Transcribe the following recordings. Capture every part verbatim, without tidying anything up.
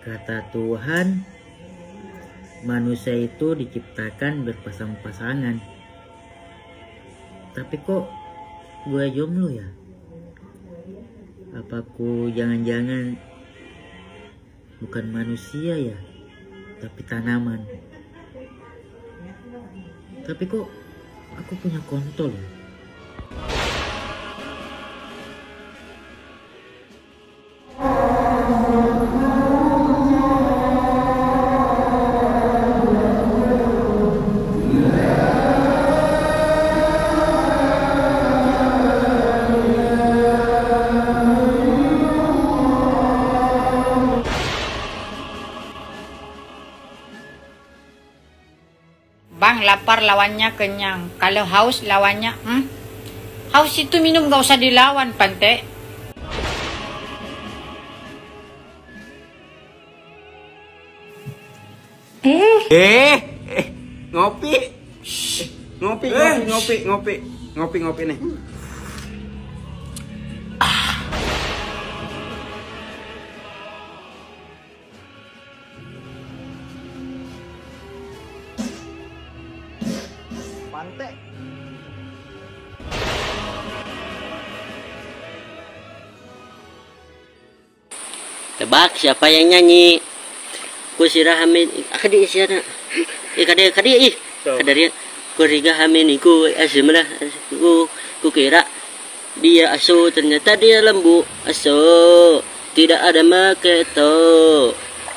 Kata Tuhan, manusia itu diciptakan berpasang-pasangan. Tapi kok gue jomblo ya? Apaku jangan-jangan bukan manusia ya, tapi tanaman. Tapi kok aku punya kontol ya? Bang, lapar lawannya kenyang. Kalau haus lawannya, hmm? Haus itu minum gak usah dilawan, Pante. Eh, eh, eh, ngopi, Shh. ngopi, ngopi, eh. ngopi, ngopi, ngopi, ngopi nih. Pantai. Tebak siapa yang nyanyi? Ku sirah hamin, akadi siapa? Eh kadi kadi ih, kadaria. Ku riga hamin iku asimlah, ku ku kira dia aso, ternyata dia lembu aso. Tidak ada maketo.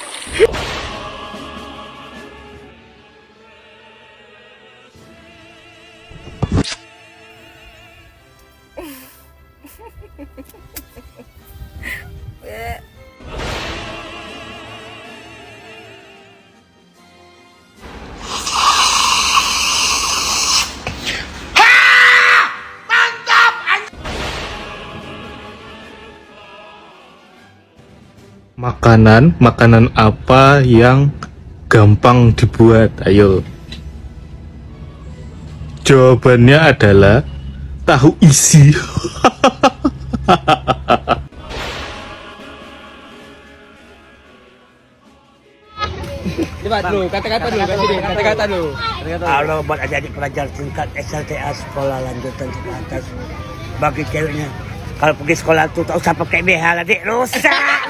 Makanan, makanan apa yang gampang dibuat? Ayo. Jawabannya adalah tahu isi. Coba dulu, kata-kata dulu, kata-kata dulu. Kalau buat adik pelajar tingkat S L T A sekolah lanjutan ke atas, bagi ceweknya, kalau pergi sekolah tuh tak usah pakai B H lah, dik, rusak.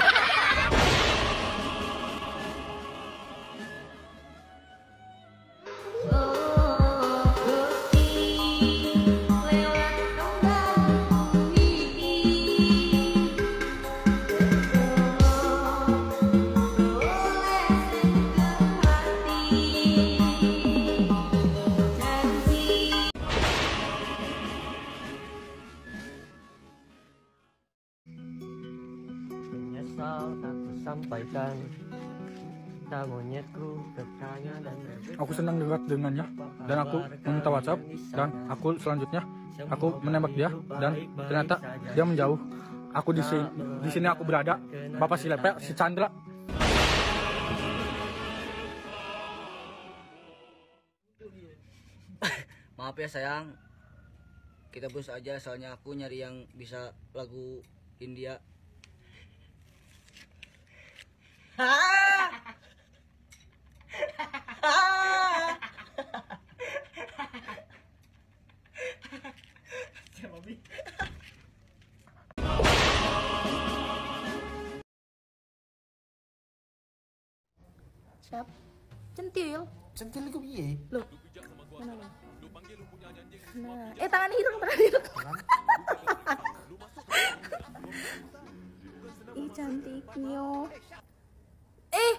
Sampaikan monyetku bertanya dan aku senang dekat dengannya dan aku meminta WhatsApp dan aku selanjutnya aku menembak dia dan ternyata dia menjauh. Aku di sini di sini aku berada, Bapak si Lepek, si Chandra. Maaf ya sayang, kita putus aja soalnya aku nyari yang bisa lagu India. Siap? Centil. Centil itu piye? Loh. Mana lo? Nah, eh tangan ireng, tangan ireng. Ih cantiknya. Eh.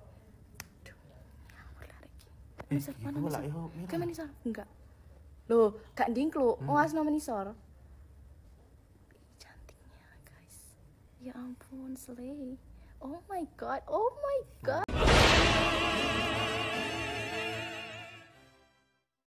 Eh, itu lah yo. Kayak manisor? Enggak. Loh, Kak Dingklu, hmm. Oas nama manisor. Cantiknya, guys. Ya ampun, slay. Oh my god, oh my god.